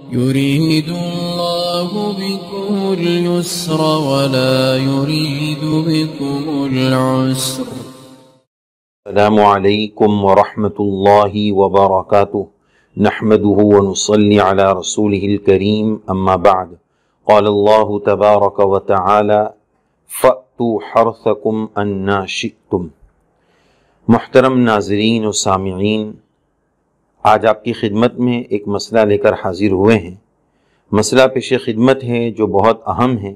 يريد الله بكم اليسر ولا يريد بكم العسر. السلام علیکم ورحمۃ اللہ وبرکاتہ، نحمده ونصلی علی رسولہ الکریم، اما بعد، قال اللہ تبارک وتعالی فأتوا حرثکم انا شئتم۔ محترم ناظرین و سامعین، آج آپ کی خدمت میں ایک مسئلہ لے کر حاضر ہوئے ہیں۔ مسئلہ پیش خدمت ہے جو بہت اہم ہے،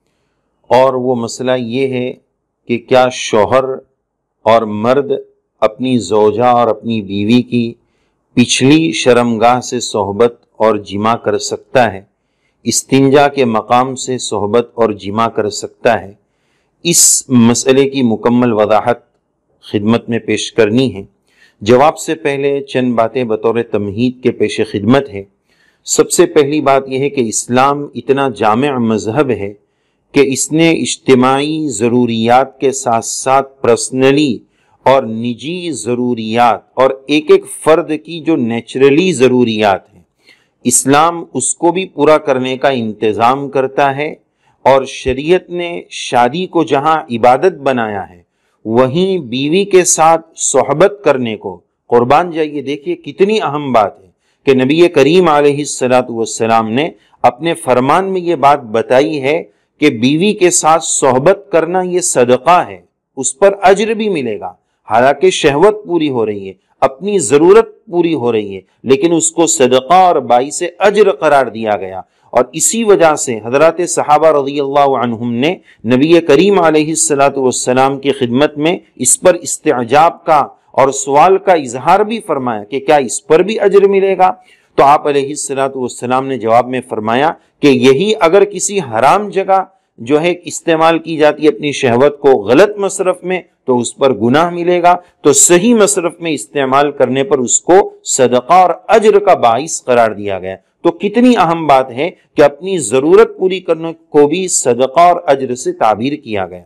اور وہ مسئلہ یہ ہے کہ کیا شوہر اور مرد اپنی زوجہ اور اپنی بیوی کی پچھلی شرمگاہ سے صحبت اور جماع کر سکتا ہے، استنجا کے مقام سے صحبت اور جماع کر سکتا ہے؟ اس مسئلے کی مکمل وضاحت خدمت میں پیش کرنی ہے۔ جواب سے پہلے چند باتیں بطور تمہید کے پیش خدمت ہے۔ سب سے پہلی بات یہ ہے کہ اسلام اتنا جامع مذہب ہے کہ اس نے اجتماعی ضروریات کے ساتھ ساتھ پرسنلی اور نجی ضروریات اور ایک ایک فرد کی جو نیچرلی ضروریات ہیں، اسلام اس کو بھی پورا کرنے کا انتظام کرتا ہے، اور شریعت نے شادی کو جہاں عبادت بنایا ہے وہیں بیوی کے ساتھ صحبت کرنے کو قربان جائیے۔ دیکھیے کتنی اہم بات ہے کہ نبی کریم علیہ السلام نے اپنے فرمان میں یہ بات بتائی ہے کہ بیوی کے ساتھ صحبت کرنا یہ صدقہ ہے، اس پر اجر بھی ملے گا، حالانکہ شہوت پوری ہو رہی ہے، اپنی ضرورت پوری ہو رہی ہے، لیکن اس کو صدقہ اور باعث اجر قرار دیا گیا۔ اور اسی وجہ سے حضرات صحابہ رضی اللہ عنہم نے نبی کریم علیہ السلام کی خدمت میں اس پر استعجاب کا اور سوال کا اظہار بھی فرمایا کہ کیا اس پر بھی اجر ملے گا؟ تو آپ علیہ السلام نے جواب میں فرمایا کہ یہی اگر کسی حرام جگہ جو ہے استعمال کی جاتی ہے اپنی شہوت کو غلط مصرف میں تو اس پر گناہ ملے گا، تو صحیح مصرف میں استعمال کرنے پر اس کو صدقہ اور اجر کا باعث قرار دیا گیا۔ تو کتنی اہم بات ہے کہ اپنی ضرورت پوری کرنے کو بھی صدقہ اور اجر سے تعبیر کیا گیا۔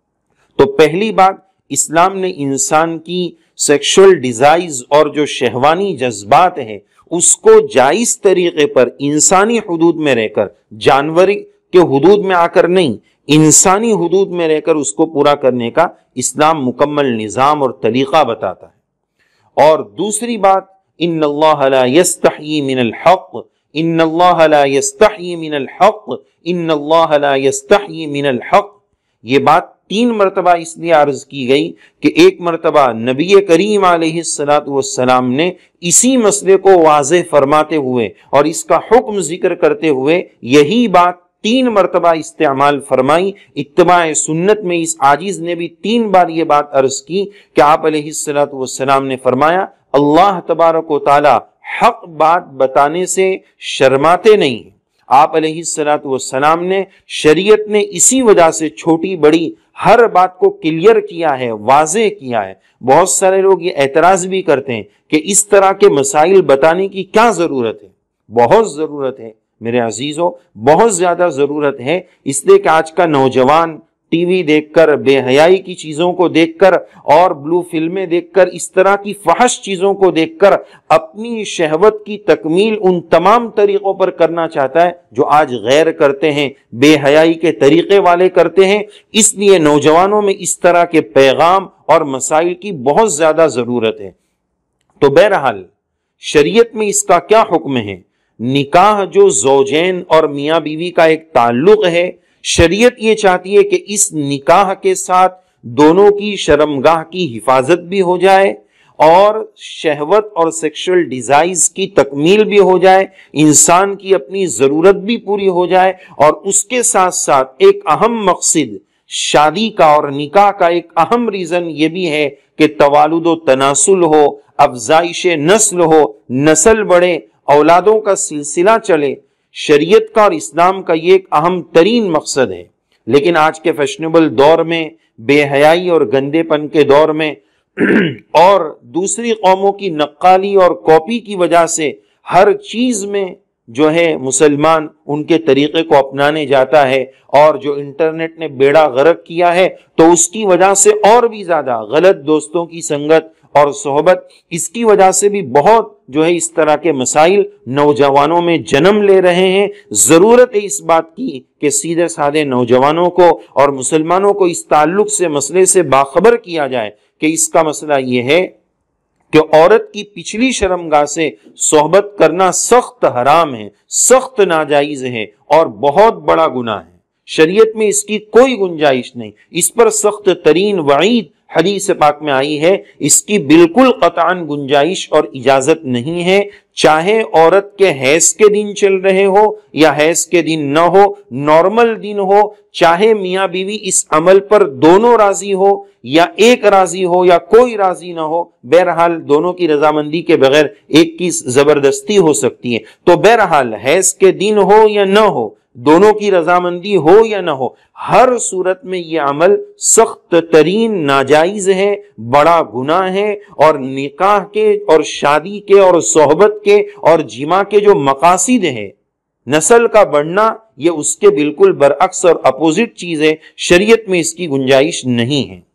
تو پہلی بات، اسلام نے انسان کی سیکشول ڈیزائرز اور جو شہوانی جذبات ہیں اس کو جائز طریقے پر انسانی حدود میں رہ کر، جانوری کے حدود میں آ کر نہیں، انسانی حدود میں رہ کر اس کو پورا کرنے کا اسلام مکمل نظام اور طریقہ بتاتا ہے۔ اور دوسری بات، ان اللہ لا یستحیی من الحق، ان اللہ لا یستحیی من الحق، ان اللہ لا یستحیی من الحق، یہ بات 3 مرتبہ اس لیے عرض کی گئی کہ ایک مرتبہ نبی کریم علیہ السلام نے اسی مسئلے کو واضح فرماتے ہوئے اور اس کا حکم ذکر کرتے ہوئے یہی بات 3 مرتبہ استعمال فرمائی۔ اتباع سنت میں اس عاجز نے بھی 3 بار یہ بات عرض کی کہ آپ علیہ السلام نے فرمایا اللہ تبارک و تعالی حق بات بتانے سے شرماتے نہیں ہیں۔ آپ علیہ السلام نے شریعت نے اسی وجہ سے چھوٹی بڑی ہر بات کو کلیئر کیا ہے، واضح کیا ہے۔ بہت سارے لوگ یہ اعتراض بھی کرتے ہیں کہ اس طرح کے مسائل بتانے کی کیا ضرورت ہے؟ بہت ضرورت ہے میرے عزیزوں، بہت زیادہ ضرورت ہے، اس لیے کہ آج کا نوجوان ٹی وی دیکھ کر، بے حیائی کی چیزوں کو دیکھ کر اور بلو فلمیں دیکھ کر، اس طرح کی فحش چیزوں کو دیکھ کر اپنی شہوت کی تکمیل ان تمام طریقوں پر کرنا چاہتا ہے جو آج غیر کرتے ہیں، بے حیائی کے طریقے والے کرتے ہیں۔ اس لیے نوجوانوں میں اس طرح کے پیغام اور مسائل کی بہت زیادہ ضرورت ہے۔ تو بہرحال شریعت میں اس کا کیا حکم ہے؟ نکاح جو زوجین اور میاں بیوی کا ایک تعلق ہے، شریعت یہ چاہتی ہے کہ اس نکاح کے ساتھ دونوں کی شرمگاہ کی حفاظت بھی ہو جائے اور شہوت اور سیکشل ڈیزائرز کی تکمیل بھی ہو جائے، انسان کی اپنی ضرورت بھی پوری ہو جائے، اور اس کے ساتھ ساتھ ایک اہم مقصد شادی کا اور نکاح کا ایک اہم ریزن یہ بھی ہے کہ توالد و تناسل ہو، افزائش نسل ہو، نسل بڑھے، اولادوں کا سلسلہ چلے۔ شریعت کا اور اسلام کا یہ ایک اہم ترین مقصد ہے، لیکن آج کے فیشنیبل دور میں، بے حیائی اور گندے پن کے دور میں اور دوسری قوموں کی نقالی اور کاپی کی وجہ سے ہر چیز میں جو ہے مسلمان ان کے طریقے کو اپنانے جاتا ہے، اور جو انٹرنیٹ نے بیڑا غرق کیا ہے تو اس کی وجہ سے اور بھی زیادہ غلط دوستوں کی سنگت اور صحبت، اس کی وجہ سے بھی بہت جو ہے اس طرح کے مسائل نوجوانوں میں جنم لے رہے ہیں۔ ضرورت ہے اس بات کی کہ سیدھے سادے نوجوانوں کو اور مسلمانوں کو اس تعلق سے مسئلے سے باخبر کیا جائے کہ اس کا مسئلہ یہ ہے کہ عورت کی پچھلی شرمگاہ سے صحبت کرنا سخت حرام ہے، سخت ناجائز ہے اور بہت بڑا گناہ ہے۔ شریعت میں اس کی کوئی گنجائش نہیں، اس پر سخت ترین وعید حدیث پاک میں آئی ہے، اس کی بالکل قطعاً گنجائش اور اجازت نہیں ہے، چاہے عورت کے حیض کے دن چل رہے ہو یا حیض کے دن نہ ہو، نارمل دن ہو، چاہے میاں بیوی اس عمل پر دونوں راضی ہو یا ایک راضی ہو یا کوئی راضی نہ ہو، بہرحال دونوں کی رضامندی کے بغیر ایک کی زبردستی ہو سکتی ہے۔ تو بہرحال حیض کے دن ہو یا نہ ہو، دونوں کی رضامندی ہو یا نہ ہو، ہر صورت میں یہ عمل سخت ترین ناجائز ہے، بڑا گناہ ہے، اور نکاح کے اور شادی کے اور صحبت کے اور جماع کے جو مقاصد ہیں، نسل کا بڑھنا، یہ اس کے بالکل برعکس اور اپوزٹ چیز ہے، شریعت میں اس کی گنجائش نہیں ہے۔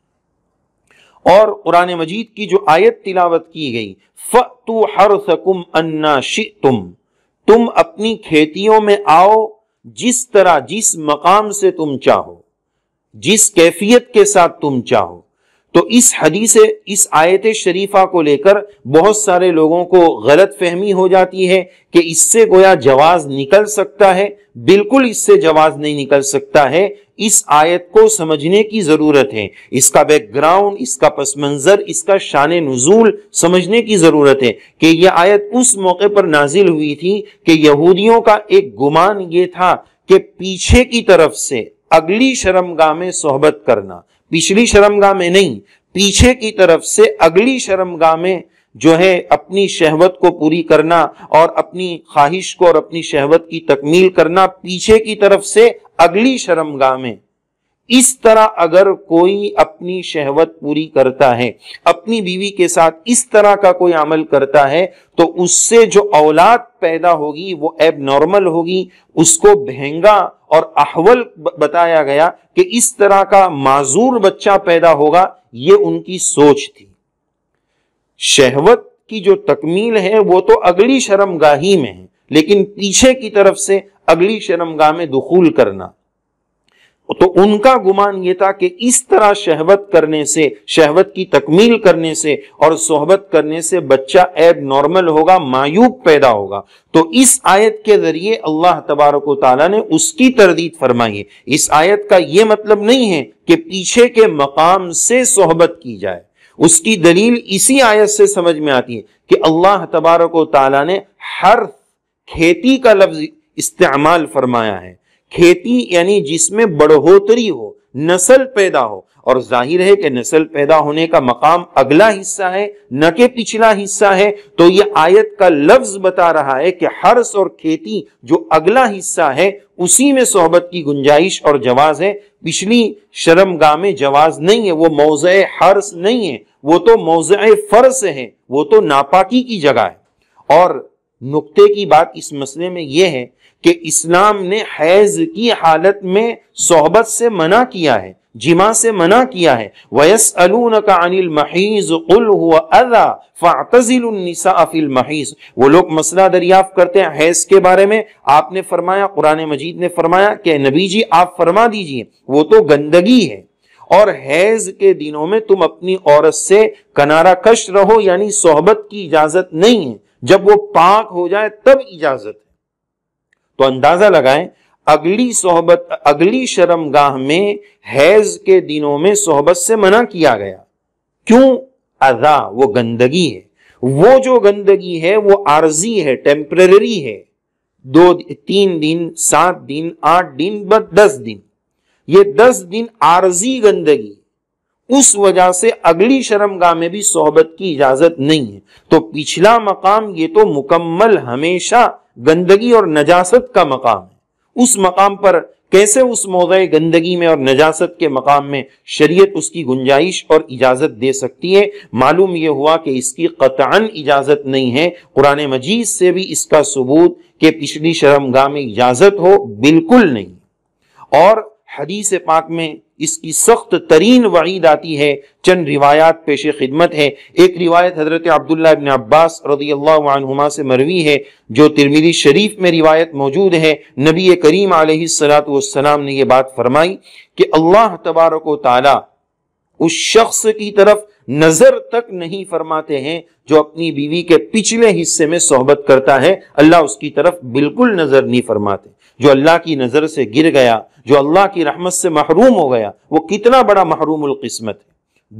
اور قرآن مجید کی جو آیت تلاوت کی گئی، فَأْتُوا حَرْثَكُمْ أَنَّا شِئْتُمْ، تم اپنی کھیتیوں میں آؤ جس طرح، جس مقام سے تم چاہو، جس کیفیت کے ساتھ تم چاہو۔ تو اس آیت شریفہ کو لے کر بہت سارے لوگوں کو غلط فہمی ہو جاتی ہے کہ اس سے گویا جواز نکل سکتا ہے۔ بالکل اس سے جواز نہیں نکل سکتا ہے۔ اس آیت کو سمجھنے کی ضرورت ہے، اس کا بیک گراؤنڈ، اس کا پس منظر، اس کا شان نزول سمجھنے کی ضرورت ہے کہ یہ آیت اس موقع پر نازل ہوئی تھی کہ یہودیوں کا ایک گمان یہ تھا کہ پیچھے کی طرف سے اگلی شرمگاہ میں صحبت کرنا، پچھلی شرمگاہ میں نہیں، پیچھے کی طرف سے اگلی شرمگاہ میں جو ہے اپنی شہوت کو پوری کرنا اور اپنی خواہش کو اور اپنی شہوت کی تکمیل کرنا پیچھے کی طرف سے اگلی شرمگاہ میں۔ اس طرح اگر کوئی اپنی شہوت پوری کرتا ہے، اپنی بیوی کے ساتھ اس طرح کا کوئی عمل کرتا ہے، تو اس سے جو اولاد پیدا ہوگی وہ ایب نارمل ہوگی، اس کو بہنگا اور احول بتایا گیا کہ اس طرح کا معذور بچہ پیدا ہوگا۔ یہ ان کی سوچ تھی۔ شہوت کی جو تکمیل ہے وہ تو اگلی شرمگاہی میں ہے، لیکن پیچھے کی طرف سے اگلی شرمگاہ میں دخول کرنا، تو ان کا گمان یہ تھا کہ اس طرح شہوت کرنے سے، شہوت کی تکمیل کرنے سے اور صحبت کرنے سے بچہ ایب نارمل ہوگا، معیوب پیدا ہوگا۔ تو اس آیت کے ذریعے اللہ تبارک و تعالیٰ نے اس کی تردید فرمائی ہے۔ اس آیت کا یہ مطلب نہیں ہے کہ پیچھے کے مقام سے صحبت کی جائے۔ اس کی دلیل اسی آیت سے سمجھ میں آتی ہے کہ اللہ تبارک و تعالیٰ نے ہر کھیتی کا لفظ استعمال فرمایا ہے۔ کھیتی یعنی جس میں بڑھوتری ہو، نسل پیدا ہو، اور ظاہر ہے کہ نسل پیدا ہونے کا مقام اگلا حصہ ہے نہ کہ پچھلا حصہ ہے۔ تو یہ آیت کا لفظ بتا رہا ہے کہ حرث اور کھیتی جو اگلا حصہ ہے اسی میں صحبت کی گنجائش اور جواز ہے، پچھلی شرمگاہ میں جواز نہیں ہے۔ وہ موضع حرث نہیں ہے، وہ تو موضع فرض ہے، وہ تو ناپاکی کی جگہ ہے۔ اور نقطے کی بات اس مسئلے میں یہ ہے کہ اسلام نے حیض کی حالت میں صحبت سے منع کیا ہے، جماع سے منع کیا ہے۔ وَيَسْأَلُونَكَ عَنِ الْمَحِيضِ قُلْ هُوَ أَذًى فَاعْتَزِلُوا النِّسَاءَ فِي الْمَحِيضِ۔ وہ لوگ مسئلہ دریافت کرتے ہیں حیض کے بارے میں، آپ نے فرمایا، قرآن مجید نے فرمایا کہ نبی جی آپ فرما دیجئے وہ تو گندگی ہے، اور حیض کے دنوں میں تم اپنی عورت سے کنارہ کش رہو، یعنی صحبت کی اجازت نہیں ہے، جب وہ پاک ہو جائے تب اجازت ہے۔ تو اندازہ لگائیں، اگلی شرمگاہ میں حیض کے دنوں میں صحبت سے منع کیا گیا۔ کیوں؟ اذا، وہ گندگی ہے۔ وہ جو گندگی ہے وہ عارضی ہے، ٹیمپریری ہے، 3 دن، 7 دن، 8 دن، بس 10 دن، یہ 10 دن عارضی گندگی، اس وجہ سے اگلی شرمگاہ میں بھی صحبت کی اجازت نہیں ہے۔ تو پچھلا مقام یہ تو مکمل ہمیشہ گندگی اور نجاست کا مقام ہے۔ اس مقام پر کیسے اس موضع گندگی میں اور نجاست کے مقام میں شریعت اس کی گنجائش اور اجازت دے سکتی ہے؟ معلوم یہ ہوا کہ اس کی قطعاً اجازت نہیں ہے۔ قرآن مجید سے بھی اس کا ثبوت کہ پچھلی شرمگاہ میں اجازت ہو بالکل نہیں، اور حدیث پاک میں اس کی سخت ترین وعید آتی ہے۔ چند روایات پیش خدمت ہے۔ ایک روایت حضرت عبداللہ ابن عباس رضی اللہ عنہما سے مروی ہے جو ترمذی شریف میں روایت موجود ہے۔ نبی کریم علیہ السلام نے یہ بات فرمائی کہ اللہ تبارک و تعالی اس شخص کی طرف نظر تک نہیں فرماتے ہیں جو اپنی بیوی کے پچھلے حصے میں صحبت کرتا ہے، اللہ اس کی طرف بالکل نظر نہیں فرماتے۔ جو اللہ کی نظر سے گر گیا، جو اللہ کی رحمت سے محروم ہو گیا، وہ کتنا بڑا محروم القسمت ہے۔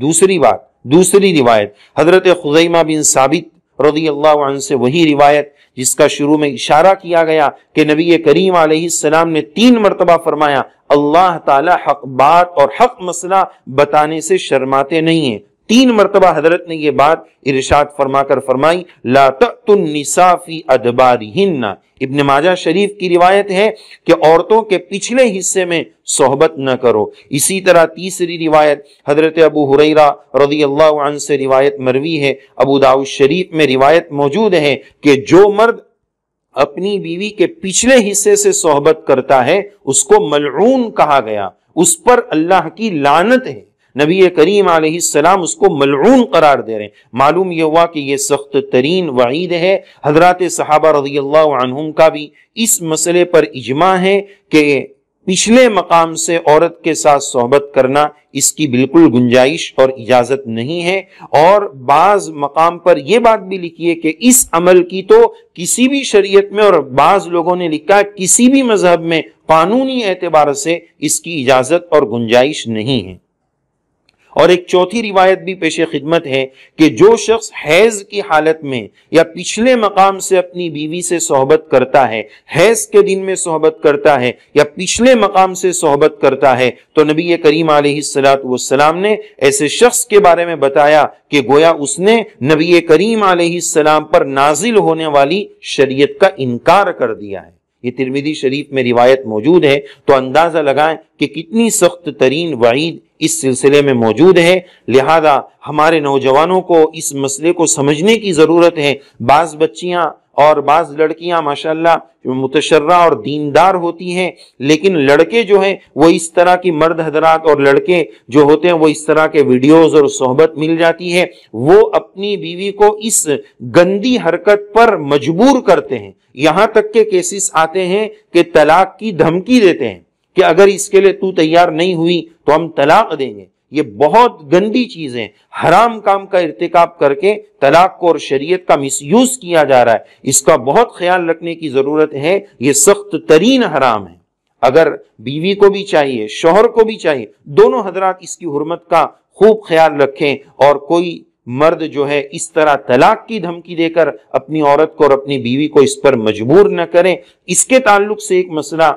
دوسری روایت حضرت خزیمہ بن ثابت رضی اللہ عنہ سے وہی روایت جس کا شروع میں اشارہ کیا گیا کہ نبی کریم علیہ السلام نے 3 مرتبہ فرمایا اللہ تعالی حق بات اور حق مسئلہ بتانے سے شرماتے نہیں ہیں۔ 3 مرتبہ حضرت نے یہ بات ارشاد فرما کر فرمائی لا تأتوا النساء فی ادبارہن۔ ابن ماجہ شریف کی روایت ہے کہ عورتوں کے پچھلے حصے میں صحبت نہ کرو۔ اسی طرح تیسری روایت حضرت ابو ہریرہ رضی اللہ عنہ سے روایت مروی ہے، ابو داؤد شریف میں روایت موجود ہے کہ جو مرد اپنی بیوی کے پچھلے حصے سے صحبت کرتا ہے اس کو ملعون کہا گیا، اس پر اللہ کی لعنت ہے۔ نبی کریم علیہ السلام اس کو ملعون قرار دے رہے ہیں۔ معلوم یہ ہوا کہ یہ سخت ترین وعید ہے۔ حضرات صحابہ رضی اللہ عنہم کا بھی اس مسئلے پر اجماع ہے کہ پچھلے مقام سے عورت کے ساتھ صحبت کرنا اس کی بالکل گنجائش اور اجازت نہیں ہے، اور بعض مقام پر یہ بات بھی لکھی ہے کہ اس عمل کی تو کسی بھی شریعت میں، اور بعض لوگوں نے لکھا ہے کسی بھی مذہب میں قانونی اعتبار سے اس کی اجازت اور گنجائش نہیں ہے۔ اور ایک چوتھی روایت بھی پیش خدمت ہے کہ جو شخص حیض کی حالت میں یا پچھلے مقام سے اپنی بیوی سے صحبت کرتا ہے، حیض کے دن میں صحبت کرتا ہے یا پچھلے مقام سے صحبت کرتا ہے، تو نبی کریم علیہ السلام نے ایسے شخص کے بارے میں بتایا کہ گویا اس نے نبی کریم علیہ السلام پر نازل ہونے والی شریعت کا انکار کر دیا ہے۔ یہ ترمذی شریف میں روایت موجود ہے، تو اندازہ لگائیں کہ کتنی سخت ترین وعید اس سلسلے میں موجود ہے۔ لہذا ہمارے نوجوانوں کو اس مسئلے کو سمجھنے کی ضرورت ہے۔ بعض بچیاں اور بعض لڑکیاں ماشاءاللہ متشرع اور دیندار ہوتی ہیں، لیکن لڑکے جو ہیں وہ اس طرح کی مرد حضرات اور لڑکے جو ہوتے ہیں وہ اس طرح کے ویڈیوز اور صحبت مل جاتی ہے، وہ اپنی بیوی کو اس گندی حرکت پر مجبور کرتے ہیں۔ یہاں تک کہ کیسز آتے ہیں کہ طلاق کی دھمکی دیتے ہیں کہ اگر اس کے لیے تو تیار نہیں ہوئی تو ہم طلاق دیں گے۔ یہ بہت گندی چیزیں، حرام کام کا ارتکاب کر کے طلاق کو اور شریعت کا مس یوز کیا جا رہا ہے۔ اس کا بہت خیال رکھنے کی ضرورت ہے، یہ سخت ترین حرام ہے۔ اگر بیوی کو بھی چاہیے، شوہر کو بھی چاہیے، دونوں حضرات اس کی حرمت کا خوب خیال رکھیں، اور کوئی مرد جو ہے اس طرح طلاق کی دھمکی دے کر اپنی عورت کو اور اپنی بیوی کو اس پر مجبور نہ کریں۔ اس کے تعلق سے ایک مسئلہ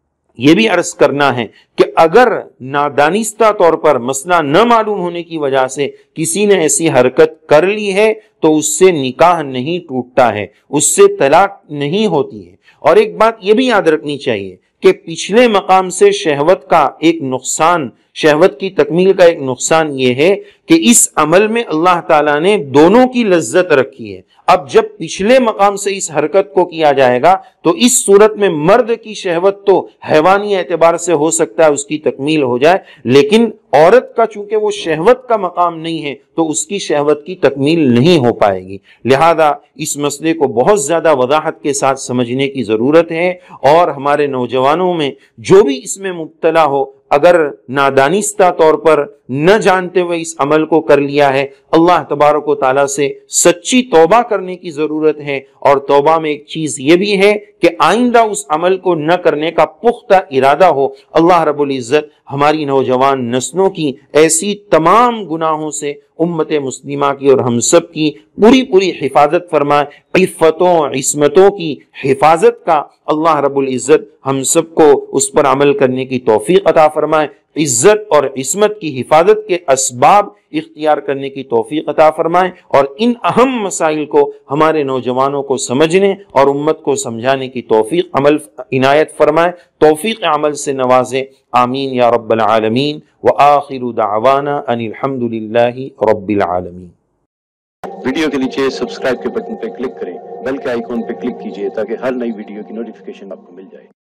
یہ بھی عرض کرنا ہے کہ اگر نادانستہ طور پر مسئلہ نہ معلوم ہونے کی وجہ سے کسی نے ایسی حرکت کر لی ہے تو اس سے نکاح نہیں ٹوٹتا ہے، اس سے طلاق نہیں ہوتی ہے۔ اور ایک بات یہ بھی یاد رکھنی چاہیے کہ پچھلے مقام سے شہوت کا ایک نقصان، شہوت کی تکمیل کا ایک نقصان یہ ہے کہ اس عمل میں اللہ تعالیٰ نے دونوں کی لذت رکھی ہے۔ اب جب پچھلے مقام سے اس حرکت کو کیا جائے گا تو اس صورت میں مرد کی شہوت تو حیوانی اعتبار سے ہو سکتا ہے اس کی تکمیل ہو جائے، لیکن عورت کا چونکہ وہ شہوت کا مقام نہیں ہے تو اس کی شہوت کی تکمیل نہیں ہو پائے گی۔ لہذا اس مسئلے کو بہت زیادہ وضاحت کے ساتھ سمجھنے کی ضرورت ہے، اور ہمارے نوجوانوں میں جو بھی اس میں مبتلا ہو، اگر نادانستہ طور پر نہ جانتے ہوئے اس عمل کو کر لیا ہے، اللہ تبارک و تعالیٰ سے سچی توبہ کرنے کی ضرورت ہے۔ اور توبہ میں ایک چیز یہ بھی ہے کہ آئندہ اس عمل کو نہ کرنے کا پختہ ارادہ ہو۔ اللہ رب العزت ہماری نوجوان نسلوں کی ایسی تمام گناہوں سے امت مسلمہ کی اور ہم سب کی پوری حفاظت فرمائے۔ عفتوں عصمتوں کی حفاظت کا اللہ رب العزت ہم سب کو اس پر عمل کرنے کی توفیق عطا فرمائے۔ عزت اور عصمت کی حفاظت کے اسباب اختیار کرنے کی توفیق عطا فرمائے، اور ان اہم مسائل کو ہمارے نوجوانوں کو سمجھنے اور امت کو سمجھانے کی توفیق عمل عنایت فرمائے، توفیق عمل سے نوازے، آمین یا رب العالمین۔ وآخر دعوانا ان الحمد للہ رب العالمین۔ ویڈیو کے نیچے سبسکرائب کے بٹن پہ کلک کریں، بیل کے آئیکن پہ کلک کیجئے تاکہ ہر نئی ویڈیو کی نوٹیفیکیشن آپ کو مل جائے۔